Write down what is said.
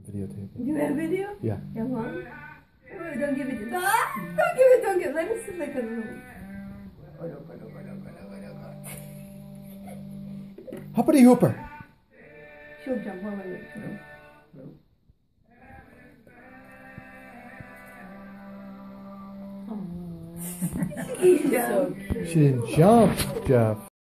Videotaping. You have video? Yeah. Yeah, Mom? Oh, don't give it. Ah, don't give it, don't give it. Let me see if I can. Hoppity Hooper. She'll jump on my leg. Oh. She didn't jump, Jeff.